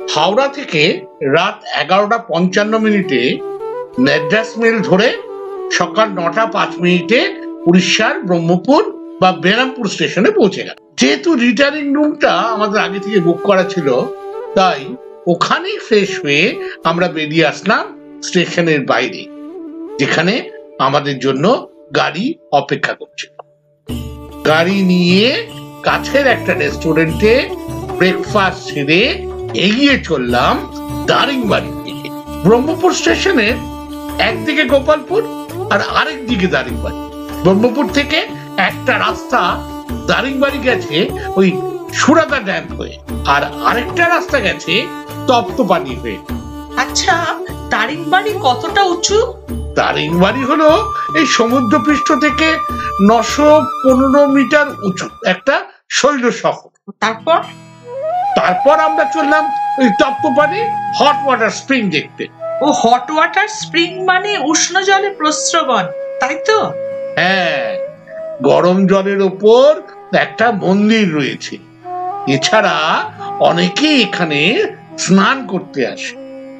হাওড়া থেকে রাত 11:55 ম্যাড্রাস মেল ধরে সকাল 9:05 উড়িষ্যার ব্রহ্মপুর বা বেরামপুর স্টেশনে পৌঁছে গেল। যেহেতু রিটার্নিং রুমটা আমাদের আগে থেকে বুক করা ছিল, তাই ওখানেই ফ্রেশ হয়ে আমরা বেরিয়ে আসলাম স্টেশনের বাইরে, যেখানে আমাদের জন্য গাড়ি অপেক্ষা করছিল। গাড়ি নিয়ে কাছের একটা রেস্টুরেন্টে ব্রেকফাস্ট সেরে এগিয়ে চললাম দারিংবাড়ির দিকে। ব্রহ্মপুর স্টেশনের একদিকে গোপালপুর আর আরেক দিকে দারিংবাড়ি। ব্রহ্মপুর থেকে একটা রাস্তা দারিংবাড়ি গেছে ওই সুরাদা ড্যাম হয়ে, আর আরেকটা রাস্তা গেছে তপ্তপানি হয়ে। আচ্ছা, দারিংবাড়ি কতটা উঁচু? দারিংবাড়ি হলো এই সমুদ্রপৃষ্ঠ থেকে 915 মিটার উঁচু একটা শৈল শহর। তারপর আমরা চললাম ওই তপ্তপানি হট ওয়াটার স্প্রিং দেখতে। ও, হট ওয়াটার স্প্রিং মানে উষ্ণ জলে প্রস্রবণ, তাই তো? হ্যাঁ, গরম জলের ওপর একটা মন্দির রয়েছে। এছাড়া অনেকেই এখানে স্নান করতে আসে।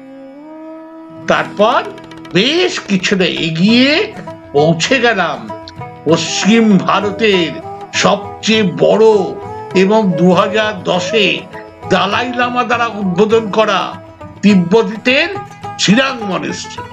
তারপর বেশ কিছুটা এগিয়ে পৌঁছে গেলাম পশ্চিম ভারতের সবচেয়ে বড় এবং 2010-এ দালাই লামা দ্বারা উদ্বোধন করা তিব্বতের চিরাং মনেস্ট্রি।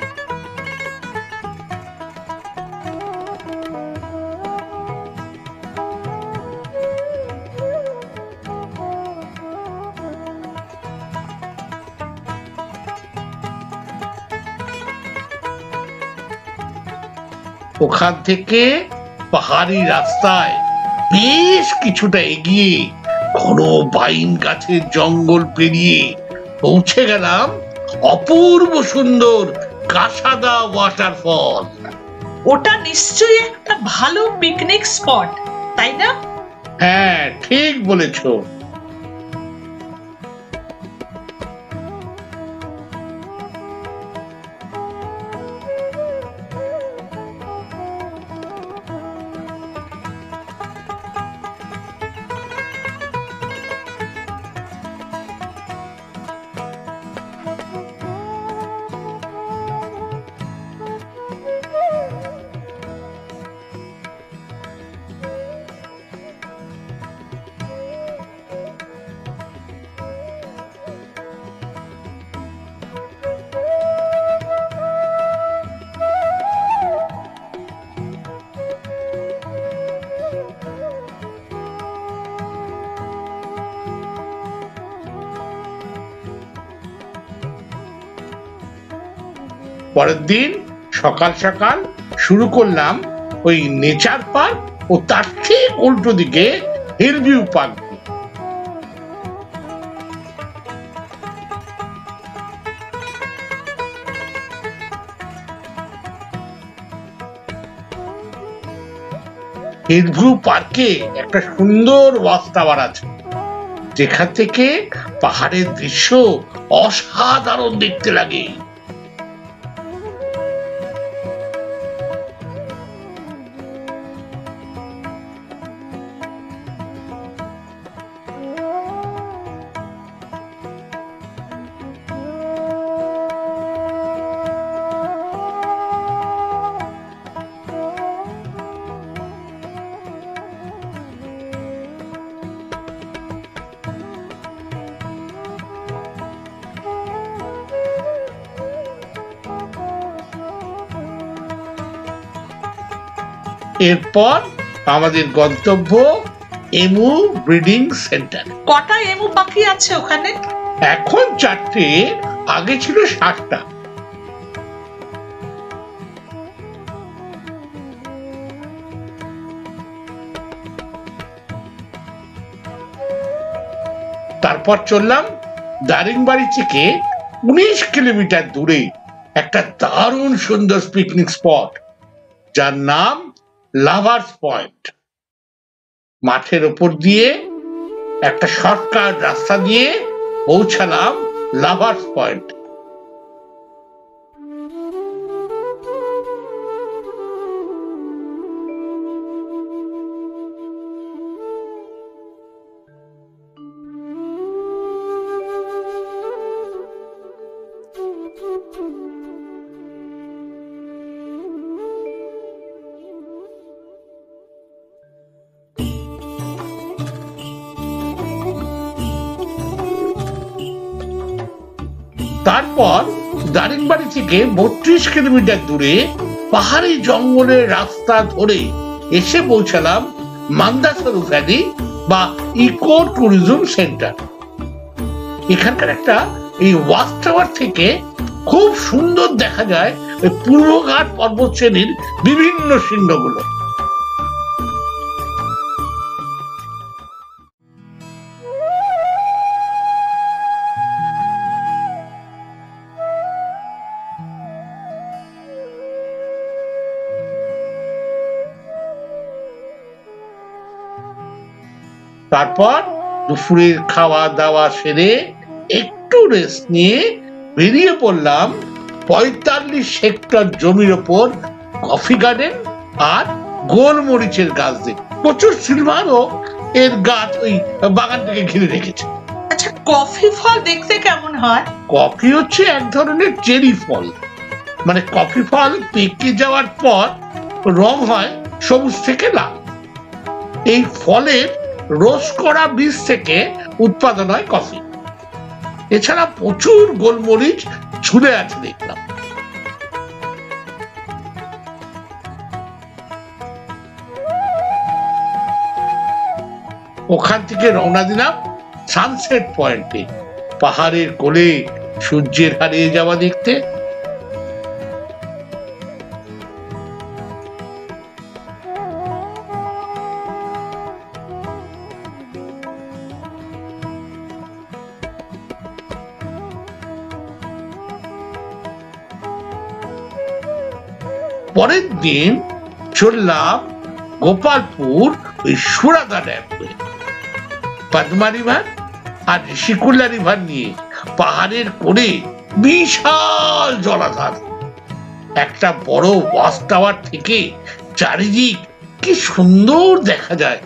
ওখান থেকে পাহাড়ি রাস্তায় বেশ কিছুটা এগিয়ে ঘন বাইন গাছের জঙ্গল পেরিয়ে পৌঁছে গেলাম অপূর্ব সুন্দর কাসাদা ওয়াটারফল। ওটা নিশ্চয়ই একটা ভালো পিকনিক স্পট, তাই না? হ্যাঁ, ঠিক বলেছো। পরের দিন সকাল সকাল শুরু করলাম ওই নেচার পার্ক ও তার ঠিক উল্টো দিকে Hill View Park. Hill View পার্কে একটা সুন্দর ওয়াচ টাওয়ার আছে, যেখান থেকে পাহাড়ের দৃশ্য অসাধারণ দেখতে লাগে। এরপর আমাদের গন্তব্য এমু ব্রিডিং সেন্টার। কটা এমু পাখি আছে ওখানে? এখন 4টে, আগে ছিল 7টা। তারপর চললাম দারিংবাড়ি থেকে 19 কিলোমিটার দূরে একটা দারুণ সুন্দর পিকনিক স্পট, যার নাম লাভার্স পয়েন্ট। মাঠের ওপর দিয়ে একটা শর্টকাট রাস্তা দিয়ে পৌঁছালাম লাভার্স পয়েন্ট। তারপর দারিংবাড়ি থেকে 32 কিলোমিটার দূরে পাহাড়ি জঙ্গলের রাস্তা ধরে এসে পৌঁছালাম মান্দাসরু ভ্যালি বা ইকো ট্যুরিজম সেন্টার। এখানকার একটা এই ওয়াচ টাওয়ার থেকে খুব সুন্দর দেখা যায় ওই পূর্বঘাট পর্বত শ্রেণীর বিভিন্ন চিহ্নগুলো। তারপর দুপুরের খাওয়া দাওয়া সেরে একটু রেস্ট নিয়ে বেরিয়ে পড়লাম 45 হেক্টর জমির ওপর কফি গার্ডেন আর গোলমরিচের গাছ দেখে। প্রচুর সিলভারও এর গাছ ওই বাগানটাকে ঘিরে রেখেছে। আচ্ছা, কফি ফল দেখতে কেমন হয়? কফি হচ্ছে এক ধরনের চেরি ফল, মানে কফি ফল পেকে যাওয়ার পর রং হয় সবুজ থেকে লাল। এই ফলের রোস্ট করা বীজ থেকে উৎপাদন হয় কফি। এছাড়া প্রচুর গোলমরিচ ঝুলে আছে দেখলাম। ওখান থেকে রওনা দিলাম সানসেট পয়েন্টে, পাহাড়ের কোলে সূর্যের হারিয়ে যাওয়া দেখতে। পরের দিন চললাম গোপালপুর ওই সুরাদা ড্যাম, পদ্মা রিভার আর ঋষিকুল্লা রিভার নিয়ে পাহাড়ের কোণে বিশাল জলাধার। একটা বড় ওয়াচ টাওয়ার থেকে চারিদিক কি সুন্দর দেখা যায়।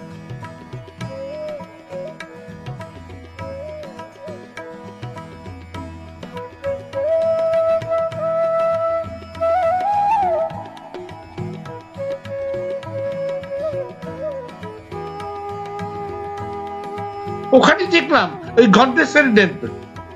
ওখানে দেখলাম ওই ঘণ্টেশ্বরী টেম্পল।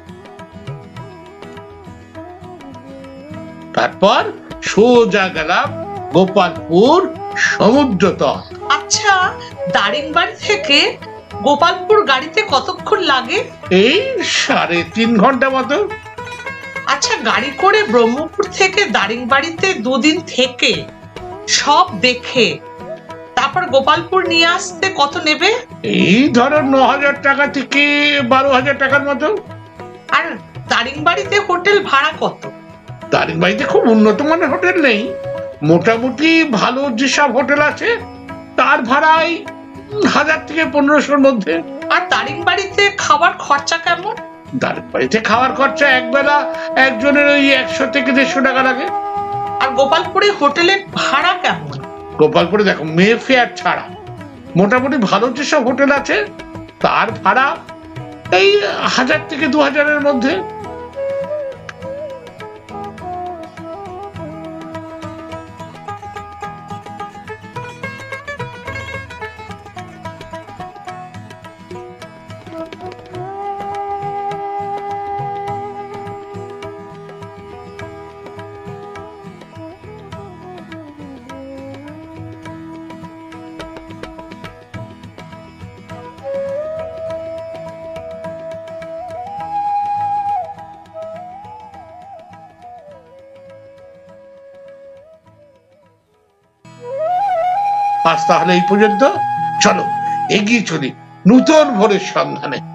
তারপর সোজা গেলাম গোপালপুর সমুদ্র তট। আচ্ছা, দারিংবাড়ি থেকে গোপালপুর গাড়িতে কতক্ষণ লাগে? এই 3.5 ঘন্টা মতো। আচ্ছা, গাড়ি করে ব্রহ্মপুর থেকে দারিংবাড়িতে 2 দিন থেকে সব দেখে তারপর গোপালপুর নিয়ে আসতে কত নেবে? এই ধরো 9,000 টাকা থেকে 12,000 টাকার মতো। আর দারিংবাড়িতে হোটেল ভাড়া কত? দারিংবাড়িতে খুব উন্নত মানের হোটেল নেই, মোটামুটি ভালো যেসব হোটেল আছে তার ভাড়াই 1000 থেকে 1500-র মধ্যে। আর দারিংবাড়িতে খাবার খরচা কেমন? দারিংবাড়িতে খাওয়ার খরচা একবেলা একজনের ওই 100 থেকে 150 টাকা লাগে। আর গোপালপুরে হোটেলের ভাড়া কেমন? গোপালপুরে দেখো মে ফেয়ার ছাড়া মোটামুটি ভালো যেসব হোটেল আছে তার ভাড়া এই 1000 থেকে 2000-এর মধ্যে। আজ তাহলে এই পর্যন্ত, চলো এগিয়ে চলি নূতন ভোরের সন্ধানে।